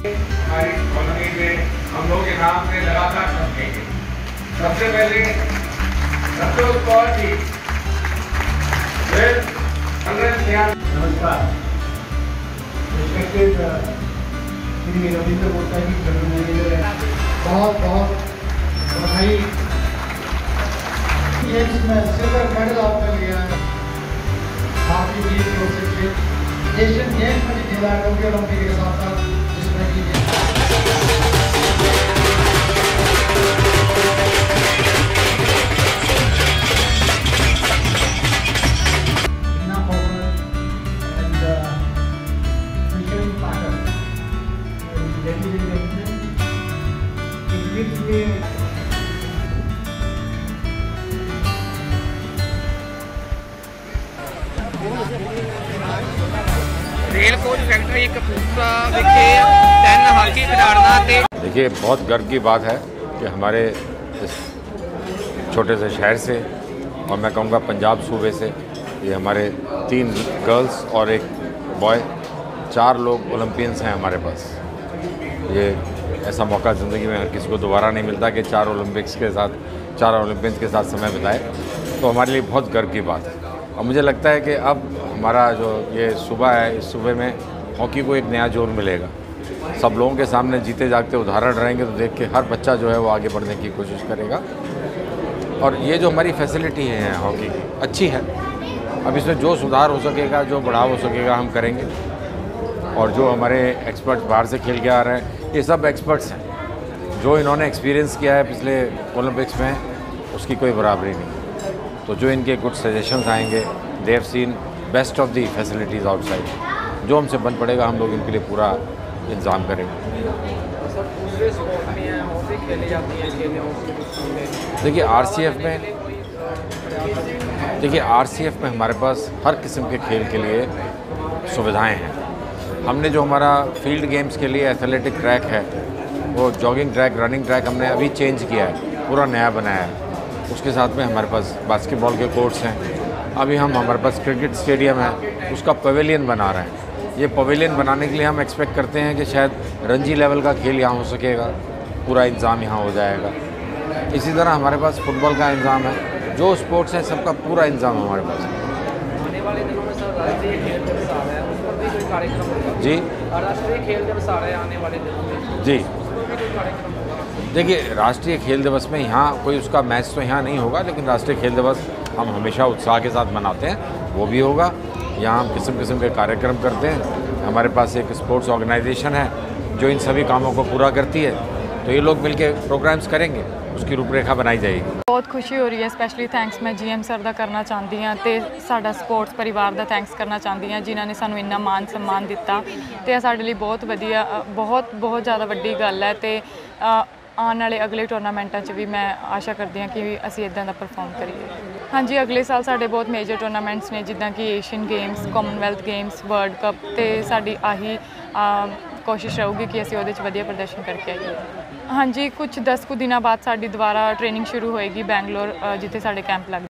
हमारी कॉलोनी में हम लोग के नाम से लगातार चमकेंगे। सबसे पहले संतोष कौर जी, नमस्कार। श्री रविंद्र गुप्ता जी जनरल मैनेजर है, बहुत बहुत बधाई। गेम्स में सिल्वर मेडल आपने लिया है, आपकी टीम की ओर से एशियन गेम्स में भी खेला है, टोक्यो ओलंपिक के साथ साथ जिसमें कि रेल कोच फैक्ट्री कपूरथला विखे 10 हाकी खिडारना। देखिए, बहुत गर्व की बात है कि हमारे इस छोटे से शहर से, और मैं कहूँगा पंजाब सूबे से, ये हमारे 3 गर्ल्स और 1 बॉय, 4 लोग ओलंपियंस हैं हमारे पास। ये ऐसा मौका ज़िंदगी में हर किसी को दोबारा नहीं मिलता कि 4 ओलंपियंस के साथ समय बिताए, तो हमारे लिए बहुत गर्व की बात है। और मुझे लगता है कि अब हमारा जो ये सूबा है, इस सूबे में हॉकी को एक नया जोर मिलेगा। सब लोगों के सामने जीते जागते उदाहरण रहेंगे तो देख के हर बच्चा जो है वो आगे बढ़ने की कोशिश करेगा। और ये जो हमारी फैसिलिटी है हॉकी की, अच्छी है। अब इसमें जो सुधार हो सकेगा, जो बढ़ाव हो सकेगा, हम करेंगे। और जो हमारे एक्सपर्ट्स बाहर से खेल के आ रहे हैं, ये सब एक्सपर्ट्स हैं। जो इन्होंने एक्सपीरियंस किया है पिछले ओलंपिक्स में, उसकी कोई बराबरी नहीं। तो जो इनके गुड सजेशंस आएंगे, they have seen best of the facilities outside. जो हमसे बन पड़ेगा, हम लोग इनके लिए पूरा इंतजाम करेंगे। देखिए, आरसीएफ में हमारे पास हर किस्म के खेल के लिए सुविधाएं हैं। हमने जो हमारा फील्ड गेम्स के लिए एथलेटिक ट्रैक है, वो जॉगिंग ट्रैक, रनिंग ट्रैक हमने अभी चेंज किया है, पूरा नया बनाया है। उसके साथ में हमारे पास बास्केटबॉल के कोर्ट्स हैं। अभी हमारे पास क्रिकेट स्टेडियम है, उसका पवेलियन बना रहे हैं। ये पवेलियन बनाने के लिए हम एक्सपेक्ट करते हैं कि शायद रणजी लेवल का खेल यहाँ हो सकेगा, पूरा इंतज़ाम यहाँ हो जाएगा। इसी तरह हमारे पास फुटबॉल का इंतज़ाम है, जो स्पोर्ट्स है सबका पूरा इंतज़ाम हमारे पास है। आने वाले दिनों में सर राष्ट्रीय खेल दिवस आ रहा है, उस पर भी कोई कार्यक्रम होगा? जी, राष्ट्रीय खेल दिवस आ रहा है आने वाले दिनों में, जी। उस पर भी कोई कार्यक्रम होगा? देखिए, राष्ट्रीय खेल दिवस में यहाँ कोई उसका मैच तो यहाँ नहीं होगा, लेकिन राष्ट्रीय खेल दिवस हम हमेशा उत्साह के साथ मनाते हैं, वो भी होगा। यहाँ हम किस्म किस्म के कार्यक्रम करते हैं। हमारे पास एक स्पोर्ट्स ऑर्गेनाइजेशन है जो इन सभी कामों को पूरा करती है, तो ये लोग मिलके प्रोग्राम्स करेंगे, उसकी रूपरेखा बनाई जाएगी। बहुत खुशी हो रही है, स्पैशली थैंक्स मैं जीएम सर का करना चाहती हाँ, तो साडा स्पोर्ट्स परिवार का थैंक्स करना चाहती हाँ, जिन्होंने सानू इन्ना मान सम्मान दिता। तो साडे लिए बहुत वधिया, बहुत ज़्यादा वड्डी गल है। तो आने वाले अगले टूरनामेंटों भी मैं आशा करती हाँ कि असी इदां दा परफॉर्म करिए। हाँ जी, अगले साल साढ़े बहुत मेजर टूरनामेंट्स ने, जिदा कि Asian games, Commonwealth games, World Cup. तो साडी आही कोशिश रहूगी कि असी उहदे च वधिया प्रदर्शन करके आइए। हाँ जी, कुछ 10 दिन बाद साडी दोबारा ट्रेनिंग शुरू होएगी बैंगलोर, जिथे साडे कैंप लग